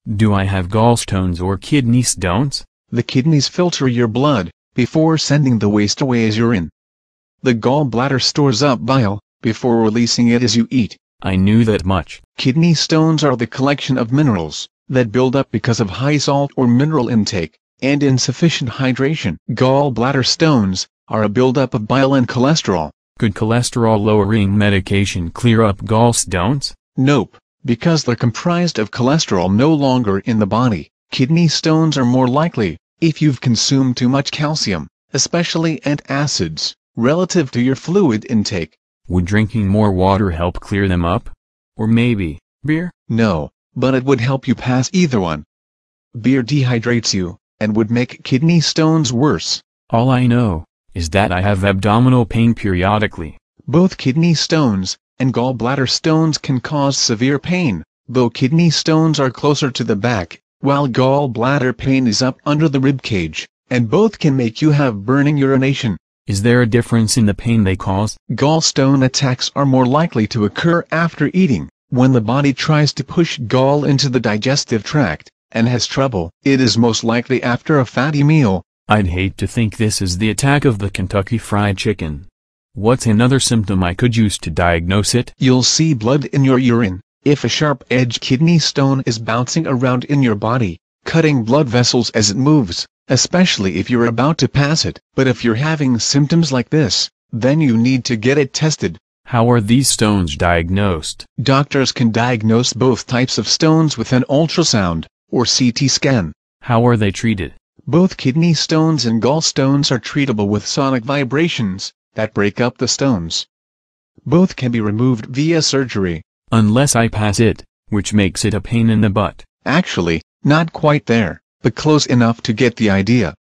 Do I have gallstones or kidney stones? The kidneys filter your blood before sending the waste away as urine. The gallbladder stores up bile before releasing it as you eat. I knew that much. Kidney stones are the collection of minerals that build up because of high salt or mineral intake and insufficient hydration. Gallbladder stones are a buildup of bile and cholesterol. Could cholesterol-lowering medication clear up gallstones? Nope, because they're comprised of cholesterol no longer in the body. Kidney stones are more likely if you've consumed too much calcium, especially antacids, relative to your fluid intake. Would drinking more water help clear them up? Or maybe, beer? No, but it would help you pass either one. Beer dehydrates you, and would make kidney stones worse. All I know is that I have abdominal pain periodically. Both kidney stones and gallbladder stones can cause severe pain, though kidney stones are closer to the back, while gallbladder pain is up under the ribcage, and both can make you have burning urination. Is there a difference in the pain they cause? Gallstone attacks are more likely to occur after eating, when the body tries to push gall into the digestive tract, and has trouble. It is most likely after a fatty meal. I'd hate to think this is the attack of the Kentucky Fried Chicken. What's another symptom I could use to diagnose it? You'll see blood in your urine, if a sharp-edged kidney stone is bouncing around in your body, cutting blood vessels as it moves, especially if you're about to pass it. But if you're having symptoms like this, then you need to get it tested. How are these stones diagnosed? Doctors can diagnose both types of stones with an ultrasound or CT scan. How are they treated? Both kidney stones and gallstones are treatable with sonic vibrations that break up the stones. Both can be removed via surgery. Unless I pass it, which makes it a pain in the butt. Actually, not quite there, but close enough to get the idea.